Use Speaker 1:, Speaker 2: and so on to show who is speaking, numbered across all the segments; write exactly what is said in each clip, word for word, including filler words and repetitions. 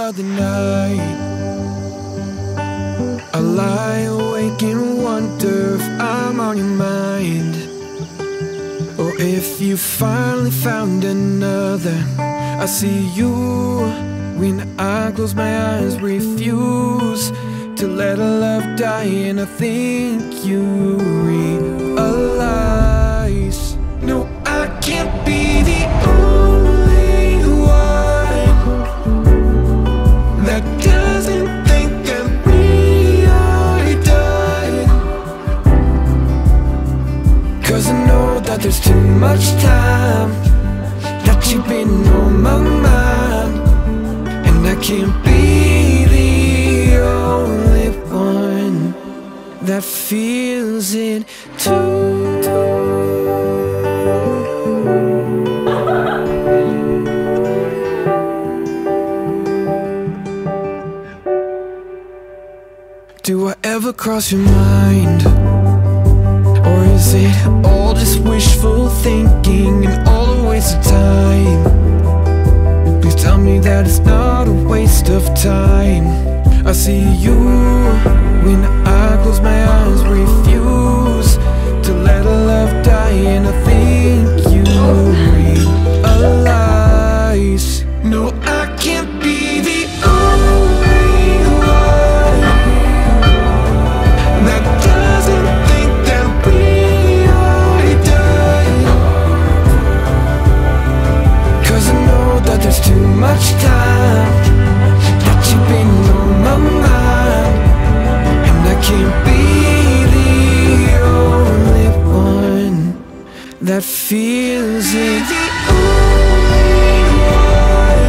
Speaker 1: of the night, I lie awake and wonder if I'm on your mind, or if you finally found another. I see you when I close my eyes, refuse to let our love die, and I think you realize, no, I can't be the only one that doesn't think that we are done. 'Cause I know that there's too much time, that you've been on my mind, and I can't be the only one that feels it too. Do I ever cross your mind? Or is it all just wishful thinking and all a waste of time? Please tell me that it's not a waste of time. I see you when I close my eyes, refuse to let our love die, and I think you realize, no, I can't be the only one that doesn't think that we are done. 'Cause I know that there's too much time, that you've been on my mind, and I can't be the only one that feels it. The only one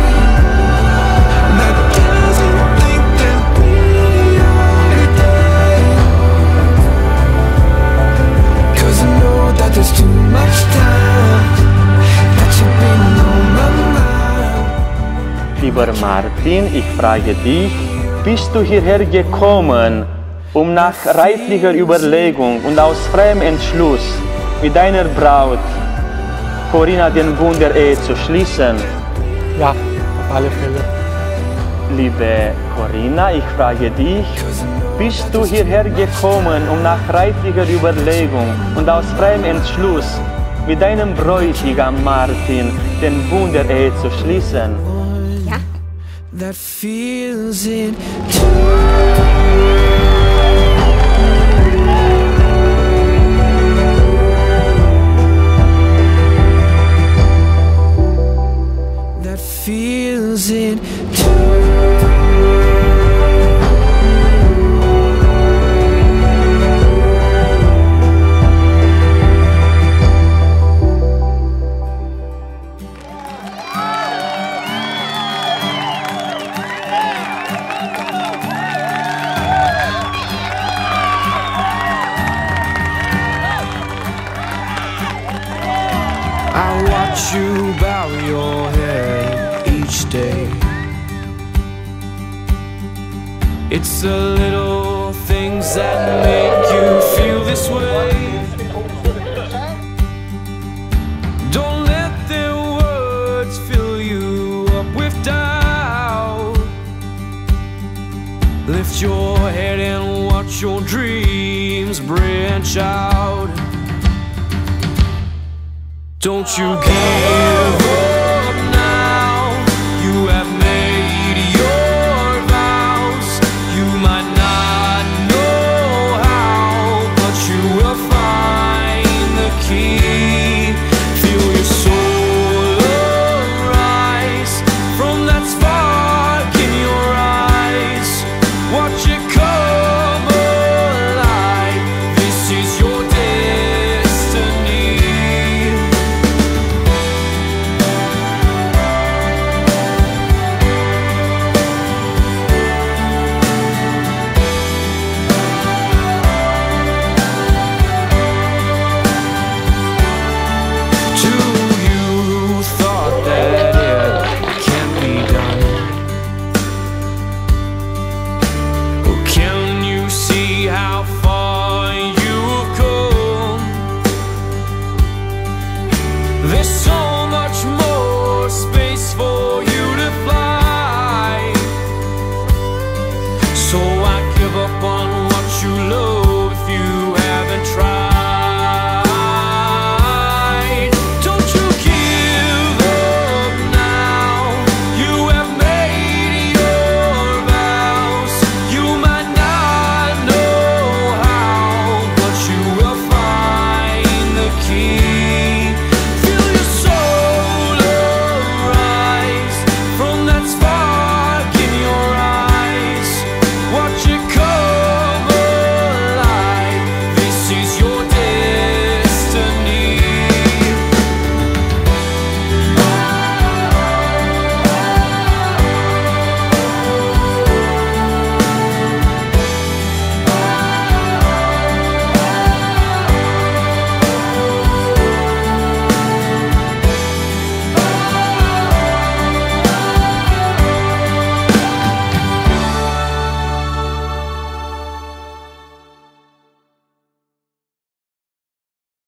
Speaker 1: that doesn't think that we are done. 'Cause I know that there's too much time, that you've been on my mind.
Speaker 2: Lieber Martin, ich frage dich, bist du hierher gekommen, um nach reiflicher Überlegung und aus freiem Entschluss mit deiner Braut, Corinna, den Bund der Ehe zu schließen?
Speaker 3: Ja, auf alle Fälle.
Speaker 2: Liebe Corinna, ich frage dich, bist du hierher gekommen, um nach reiflicher Überlegung und aus freiem Entschluss mit deinem Bräutigam Martin den Bund der Ehe zu schließen?
Speaker 4: Ja.
Speaker 1: That feels it too. That feels it too. I watch you bow your head each day. It's the little things that make you feel this way. Don't let their words fill you up with doubt. Lift your head and watch your dreams branch out. Don't you give up.